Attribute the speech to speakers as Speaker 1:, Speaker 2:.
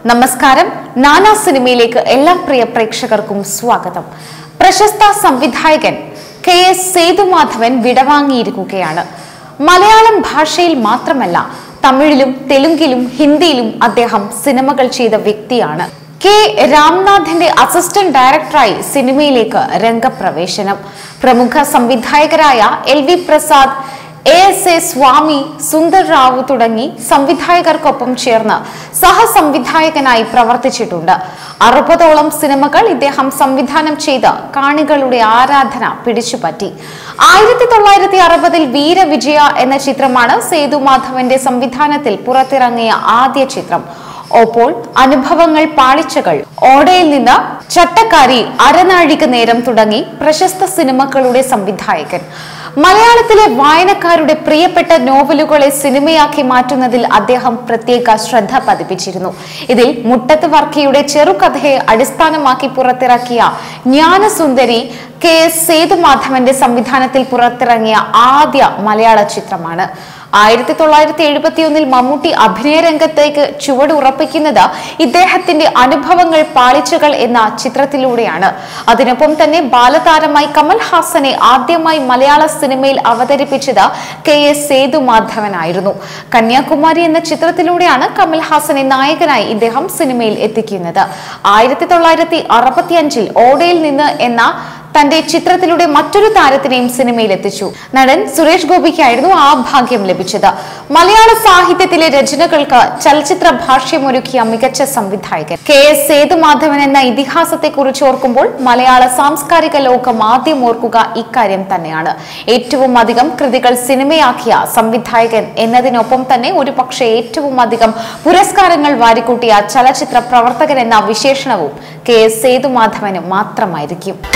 Speaker 1: നമസ്കാരം. നാനാ സിനിമയിലേക്ക് എല്ലാ പ്രിയ പ്രേക്ഷകർക്കും സ്വാഗതം. പ്രശസ്ത സംവിധായകൻ KS സേതുമാധവൻ വിടവാങ്ങിയിരിക്കുകയാണ്. മലയാളം ഭാഷയിൽ മാത്രമല്ല, തമിഴിലും തെലുങ്കിലും ഹിന്ദിയിലും അദ്ദേഹം സിനിമകൾ ചെയ്ത വ്യക്തിയാണ്. K. രാംനാഥിന്റെ അസിസ്റ്റന്റ് ഡയറക്ടറായി സിനിമയിലേക്ക് രംഗപ്രവേശനം. പ്രമുഖ സംവിധായകരായ LV പ്രസാദ്, ASA സ്വാമി, സുന്ദർ റാവു തുടങ്ങി സംവിധായകർക്കൊപ്പം ചേർന്ന് സഹസംവിധായകനായി പ്രവർത്തിച്ചിട്ടുണ്ട്. 60ഓളം സിനിമകൾ ഇദ്ദേഹം സംവിധാനം ചെയ്ത് കാണികളുടെ ആരാധന പിടിച്ചുപറ്റി. 1960 വീരവിജയ എന്ന ചിത്രമാണ് സേതുമാധവന്റെ സംവിധാനത്തിൽ പുറത്തിറങ്ങിയ ആദ്യ ചിത്രം. ഒപ്പോൾ അനുഭവങ്ങൾ, പാളിച്ചകൾ, ഓടയിൽ നിന്ന് ചട്ടക്കാരി, അരനാഴിക നേരം തുടങ്ങി പ്രശസ്ത സിനിമകളുടെ സംവിധായകൻ. മലയാളത്തിലെ വായനക്കാരുടെ പ്രിയപ്പെട്ട നോവലുകളെ സിനിമയാക്കി മാറ്റുന്നതിൽ അദ്ദേഹം പ്രത്യേക ശ്രദ്ധ പതിപ്പിച്ചിരുന്നു. ഇതിൽ മുട്ടത്ത് വർക്കിയുടെ ചെറുകഥയെ അടിസ്ഥാനമാക്കി പുറത്തിറക്കിയ ജ്ഞാനസുന്ദരി KS സേതുമാധവന്റെ സംവിധാനത്തിൽ പുറത്തിറങ്ങിയ ആദ്യ മലയാള ചിത്രമാണ്. 1971 മമ്മൂട്ടി അഭിനയ രംഗത്തേക്ക് ചുവടുറപ്പിക്കുന്നത് ഇദ്ദേഹത്തിന്റെ അനുഭവങ്ങൾ, പാളിച്ചകൾ എന്ന ചിത്രത്തിലൂടെയാണ്. അതിനൊപ്പം തന്നെ ബാലതാരമായി കമൽ ഹാസനെ ആദ്യമായി മലയാള സിനിമയിൽ അവതരിപ്പിച്ചത് KS സേതുമാധവനായിരുന്നു. കന്യാകുമാരി എന്ന ചിത്രത്തിലൂടെയാണ് കമൽ ഹാസനെ നായകനായി ഇദ്ദേഹം സിനിമയിൽ എത്തിക്കുന്നത്. 1965 ഓടയിൽ നിന്ന് എന്ന തന്റെ ചിത്രത്തിലൂടെ മറ്റൊരു താരത്തിനെയും സിനിമയിൽ എത്തിച്ചു. നടൻ സുരേഷ് ഗോപിക്കായിരുന്നു ആ ഭാഗ്യം ലഭിച്ചത്. മലയാള സാഹിത്യത്തിലെ രചനകൾക്ക് ചലച്ചിത്ര ഭാഷ്യമൊരുക്കിയ മികച്ച സംവിധായകൻ KS സേതുമാധവൻ എന്ന ഇതിഹാസത്തെ കുറിച്ച് ഓർക്കുമ്പോൾ മലയാള സാംസ്കാരിക ലോകം ആദ്യം ഓർക്കുക ഇക്കാര്യം തന്നെയാണ്. ഏറ്റവും അധികം കൃതികൾ സിനിമയാക്കിയ സംവിധായകൻ എന്നതിനൊപ്പം തന്നെ ഒരുപക്ഷെ ഏറ്റവും അധികം പുരസ്കാരങ്ങൾ വാരിക്കൂട്ടിയ ചലച്ചിത്ര പ്രവർത്തകൻ എന്ന വിശേഷണവും KS സേതുമാധവന് മാത്രമായിരിക്കും.